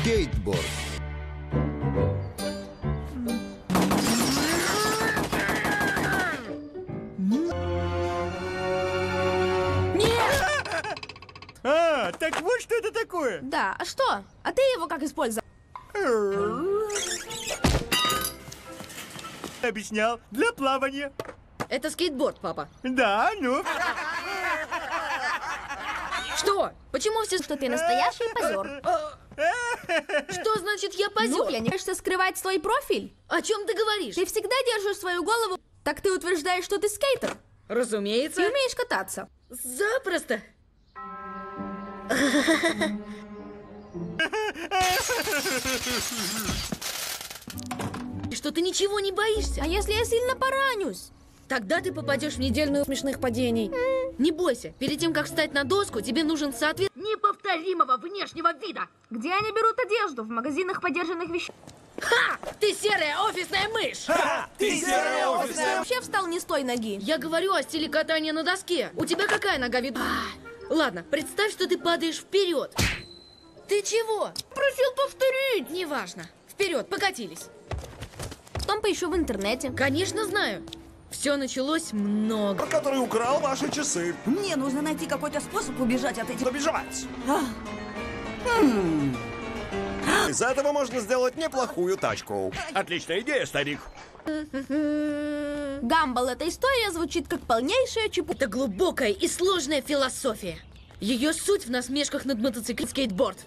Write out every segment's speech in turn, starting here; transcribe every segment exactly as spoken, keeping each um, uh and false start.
Скейтборд. А, так вот что это такое. Да, а что? А ты его как использовал? Объяснял, для плавания. Это скейтборд, папа. Да, ну. Что? Почему все... Что ты настоящий позер. Что значит я позер? Ну, я не хочешь скрывать свой профиль? О чем ты говоришь? Ты всегда держишь свою голову. Так ты утверждаешь, что ты скейтер. Разумеется. Ты умеешь кататься. Запросто. Что ты ничего не боишься? А если я сильно поранюсь? Тогда ты попадешь в недельную смешных падений. Mm. Не бойся, перед тем, как встать на доску, тебе нужен соответ неповторимого внешнего вида. Где они берут одежду? В магазинах подержанных вещей? Ха! Ты серая офисная мышь! Ха! Ты серая офисная... Ты вообще встал не с той ноги. Я говорю о стиле катания на доске. У тебя какая нога вид... Ладно, представь, что ты падаешь вперед. Ты чего? Просил повторить. Неважно. Вперед, покатились. Потом поищу в интернете. Конечно, знаю. Все началось много. Который украл ваши часы. Мне нужно найти какой-то способ убежать от этих... Убежать. Хм. Из этого можно сделать неплохую тачку. Отличная идея, старик. Гамбл, эта история звучит как полнейшая чепуха. Это глубокая и сложная философия. Ее суть в насмешках над мотоциклом скейтборд.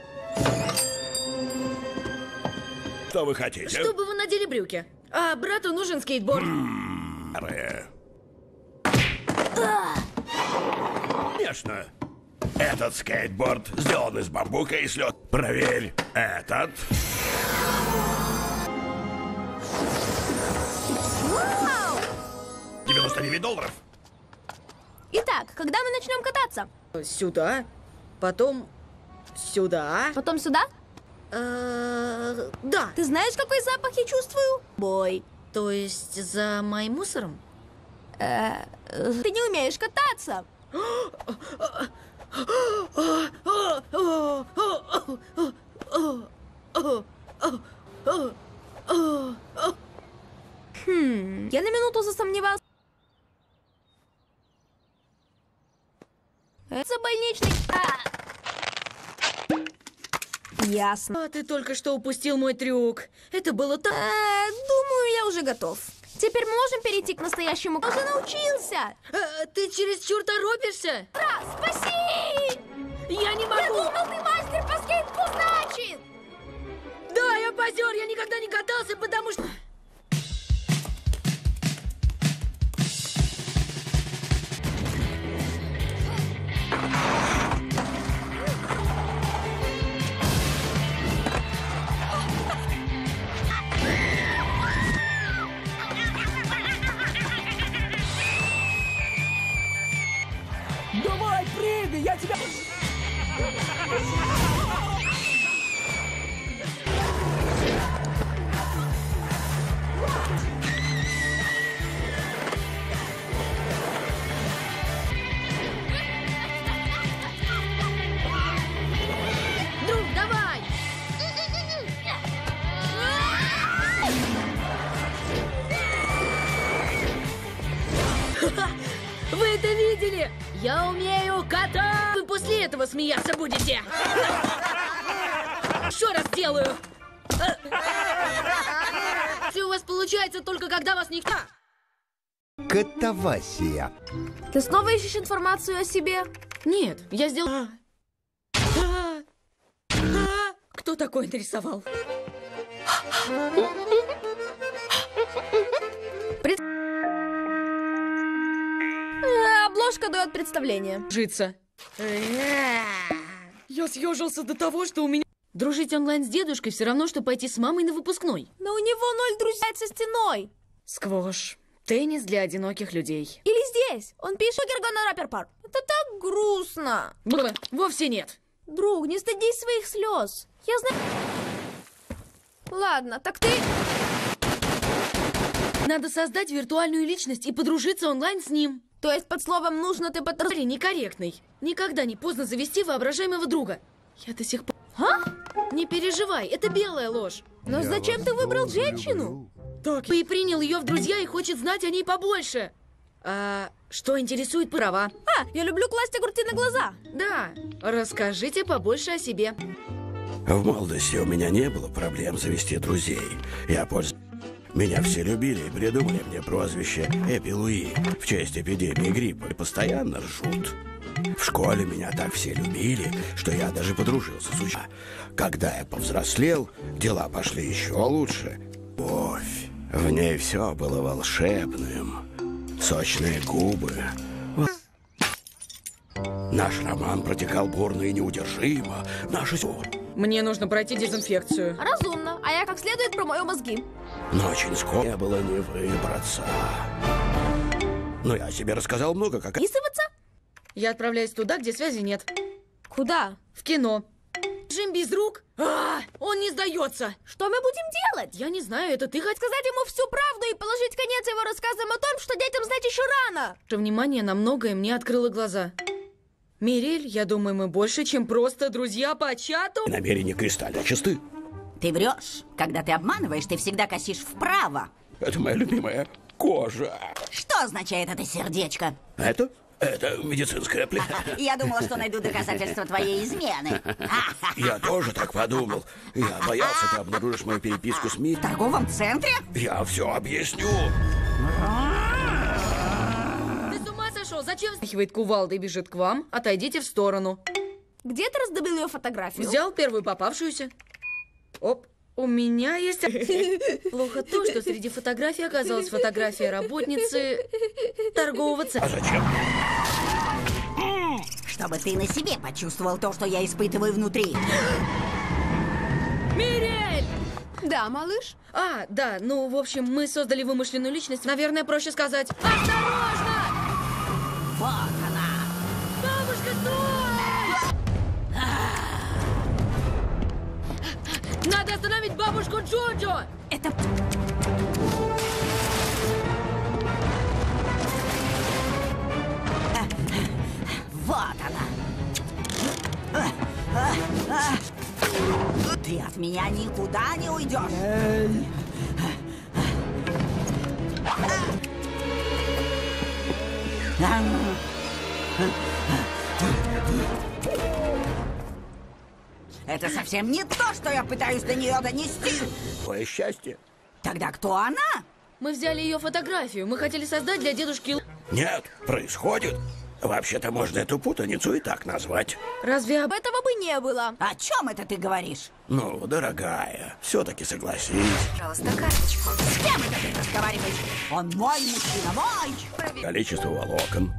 Что вы хотите? Чтобы вы надели брюки. А брату нужен скейтборд. Конечно. Этот скейтборд сделан из бамбука и слет. Проверь этот. Вау! девяносто девять долларов. Итак, когда мы начнем кататься? Сюда. Потом сюда. Потом сюда? Э, да. Ты знаешь, какой запах я чувствую? Бой. То есть за моим мусором? Э, ты не умеешь кататься. Хм, я на минуту засомневался. Это больничный. А! Ясно. А ты только что упустил мой трюк. Это было так... Э, думаю, я уже готов. Теперь мы можем перейти к настоящему. Я уже научился. Э, ты чересчур торопишься? Раз, спаси! Я не могу. Я думал, ты мастер по скейту, значит. Да, я позер, я никогда не катался, потому что... Давай, прыгай, я тебя... Друг, давай! Вы это видели? Я умею катать! Вы после этого смеяться будете! Еще раз делаю! Все у вас получается только когда вас никто... Катавасия. Ты снова ищешь информацию о себе? Нет, я сделал... А. А. А. Кто такой нарисовал? Пред... Э, обложка дает представление. Житься. Я съежился до того, что у меня... Дружить онлайн с дедушкой все равно, что пойти с мамой на выпускной. Но у него ноль друзей со стеной. Сквош. Теннис для одиноких людей. Или здесь. Он пишет Гергона Рапперпар. Это так грустно. Бла, вовсе нет. Друг, не стыдись своих слез. Я знаю... Ладно, так ты... Надо создать виртуальную личность и подружиться онлайн с ним. То есть под словом «нужно» ты подружить? Некорректный. Никогда не поздно завести воображаемого друга. Я до сих пор... А? Не переживай, это белая ложь. Но зачем ты выбрал женщину? Так, и принял ее в друзья и хочет знать о ней побольше. А что интересует права? А, я люблю класть огурцы на глаза. Да, расскажите побольше о себе. В молодости у меня не было проблем завести друзей. Я пользовался... Меня все любили и придумали мне прозвище Эпи Луи в честь эпидемии гриппа и постоянно ржут. В школе меня так все любили, что я даже подружился с учителем. Когда я повзрослел, дела пошли еще лучше. Любовь. В ней все было волшебным. Сочные губы. Наш роман протекал бурно и неудержимо. Наши... Мне нужно пройти дезинфекцию. Разумно, а я как следует промою мозги. Но очень скоро не было не выбраться. Но я тебе рассказал много, как... Писываться? Я отправляюсь туда, где связи нет. Куда? В кино. Джим без рук? А, он не сдается. Что мы будем делать? Я не знаю, это ты хоть... Сказать ему всю правду и положить конец его рассказам о том, что детям знать еще рано. Ваше внимание на многое мне открыло глаза. Мирель, я думаю, мы больше, чем просто друзья по чату. Намерения кристально чисты. Ты врешь. Когда ты обманываешь, ты всегда косишь вправо. Это моя любимая кожа. Что означает это сердечко? Это? Это медицинская плита. Я думала, что найду доказательства твоей измены. Я тоже так подумал. Я боялся, ты обнаружишь мою переписку с Ми. В торговом центре? Я все объясню. Ты с ума сошел? Зачем смахивает кувалда и бежит к вам? Отойдите в сторону. Где ты раздобыл ее фотографию? Взял первую попавшуюся. Оп, у меня есть... Плохо то, что среди фотографий оказалась фотография работницы торгового А центра. зачем? Чтобы ты на себе почувствовал то, что я испытываю внутри. Мирель! Да, малыш. А, да, ну, в общем, мы создали вымышленную личность. Наверное, проще сказать «Осторожно!» Вот она. Бабушка, стой! Надо остановить бабушку Джоджо! Это... Вот она. Ты от меня никуда не уйдешь. Это совсем не то, что я пытаюсь до нее донести. Твое счастье. Тогда кто она? Мы взяли ее фотографию. Мы хотели создать для дедушки... Нет, происходит. Вообще-то можно эту путаницу и так назвать. Разве об... Этого бы не было. О чем это ты говоришь? Ну, дорогая, все-таки согласись. Пожалуйста, карточку. С кем это ты разговариваешь? Он мой мужчина, мой! Количество волокон.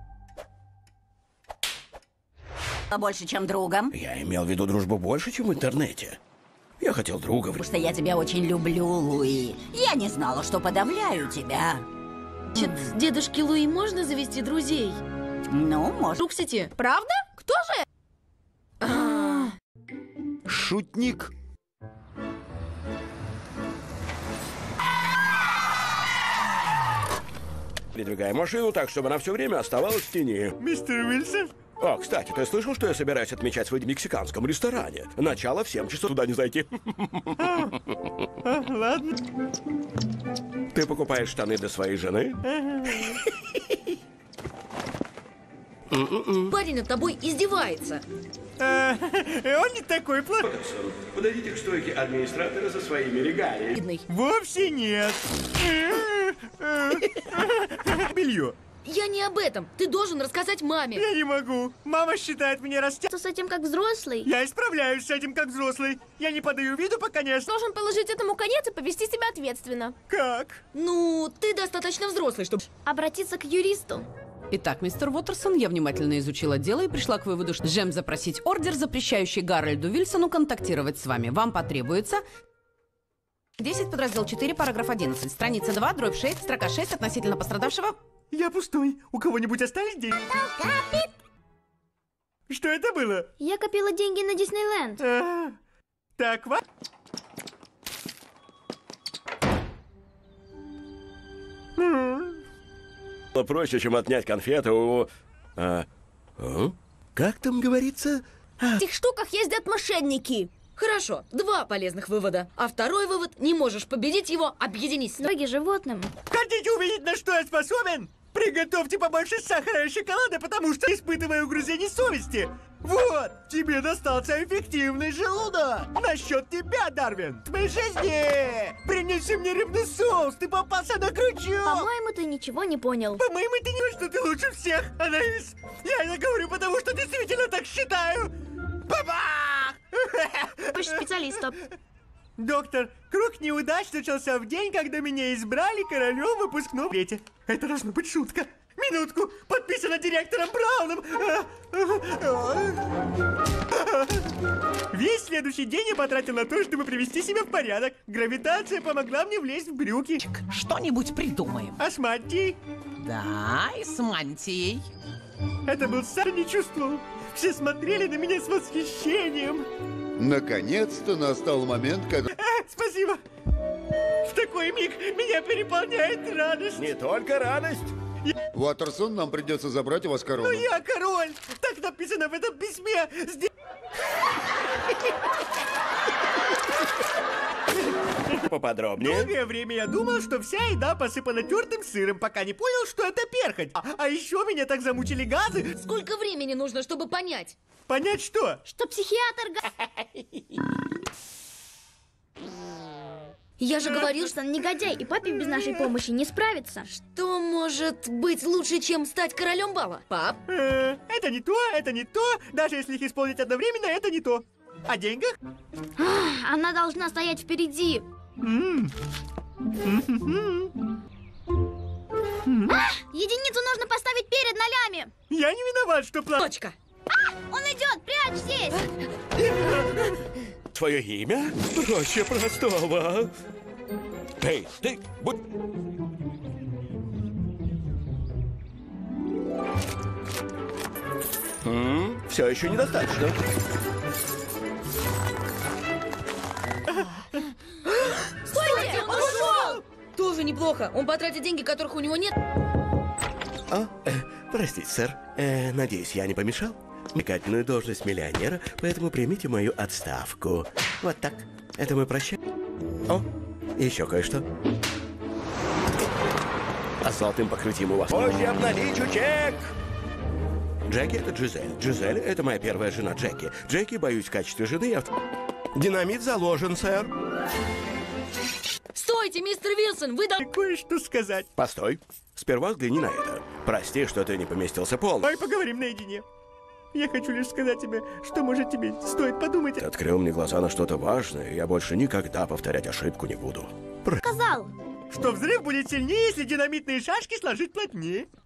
Больше, чем другом. Я имел в виду дружбу больше, чем в интернете. Я хотел друга. Потому что я тебя очень люблю, Луи. Я не знала, что подавляю тебя. Значит, с дедушки Луи можно завести друзей? Ну, может. Друг в сети. Правда? Кто же? А, Шутник. Передвигай машину так, чтобы она все время оставалась в тени. Мистер Уилсон? О, кстати, ты слышал, что я собираюсь отмечать свой день в мексиканском ресторане? Начало в семь часов, туда не зайти. Ладно. Ты покупаешь штаны для своей жены? парень над тобой издевается. Он не такой плохой. Подойдите к стойке администратора за своими регалиями. Бедный. Вовсе нет. Белье. Я не об этом. Ты должен рассказать маме. Я не могу. Мама считает меня растя... Что с этим как взрослый? Я исправляюсь с этим как взрослый. Я не подаю виду, пока не... Должен положить этому конец и повести себя ответственно. Как? Ну, ты достаточно взрослый, чтобы... Обратиться к юристу. Итак, мистер Уотерсон, я внимательно изучила дело и пришла к выводу, что Джем запросить ордер, запрещающий Гарольду Вильсону контактировать с вами. Вам потребуется... десять, подраздел четыре, параграф одиннадцать, страница два, дробь шесть, строка шесть относительно пострадавшего... Я пустой. У кого-нибудь остались деньги? Что это было? Я копила деньги на Диснейленд. А, так, вот. Было проще, чем отнять конфеты у... А, а? Как там говорится? В этих штуках ездят мошенники. Хорошо, два полезных вывода. А второй вывод – не можешь победить его, объединись. Ноги животным. Хотите увидеть, на что я способен? Приготовьте побольше сахара и шоколада, потому что испытываю угрызение совести. Вот, тебе достался эффективный желудок. Насчет тебя, Дарвин, в твоей жизни. Принеси мне рыбный соус, ты попался на крючок. По-моему, ты ничего не понял. По-моему, ты не что ты лучше всех, Анаис. Я это говорю, потому что действительно так считаю. Бабах! Больше специалистов. Доктор, круг неудач начался в день, когда меня избрали королем выпускного лете. Это должна быть шутка. Минутку, подписано директором Брауном. Весь следующий день я потратил на то, чтобы привести себя в порядок. Гравитация помогла мне влезть в брюки. Что-нибудь придумаем. А с мантией? Да, и с мантией. Это был сам не чувствовал. Все смотрели на меня с восхищением. Наконец-то настал момент, когда... А, спасибо. В такой миг меня переполняет радость. Не только радость. Уотерсон, нам придется забрать у вас корону. Ну я король. Так написано в этом письме. Здесь... Поподробнее. Долгое время я думал, что вся еда посыпана тертым сыром, пока не понял, что это перхоть. А, а еще меня так замучили газы. Сколько времени нужно, чтобы понять? Понять что? Что психиатр... Я же говорил, что он негодяй, и папе без нашей помощи не справится. Что может быть лучше, чем стать королем бала? Пап? Э, это не то, это не то. Даже если их исполнить одновременно, это не то. О деньгах? Она должна стоять впереди. Единицу нужно поставить перед нолями. Я не виноват, что плачу. Точка. Он идет, прячьтесь. Твое имя? Проще простого. Эй, ты, будь... М, все еще недостаточно. Стойте, он ушел! Тоже неплохо. Он потратит деньги, которых у него нет. А, э, простите, сэр. Э, надеюсь, я не помешал? Мекательную должность миллионера, поэтому примите мою отставку. Вот так. Это мы прощаем. О, еще кое-что. А с золотым покрытием у вас позже обналичу чек. Джеки — это Джизель. Джизель — это моя первая жена Джеки. Джеки, боюсь, в качестве жены я... Динамит заложен, сэр. Стойте, мистер Вилсон, вы должны... Кое-что сказать. Постой. Сперва взгляни на это. Прости, что ты не поместился полностью. Давай поговорим наедине. Я хочу лишь сказать тебе, что, может, тебе стоит подумать... Ты открыл мне глаза на что-то важное, и я больше никогда повторять ошибку не буду. Сказал. Что взрыв будет сильнее, если динамитные шашки сложить плотнее.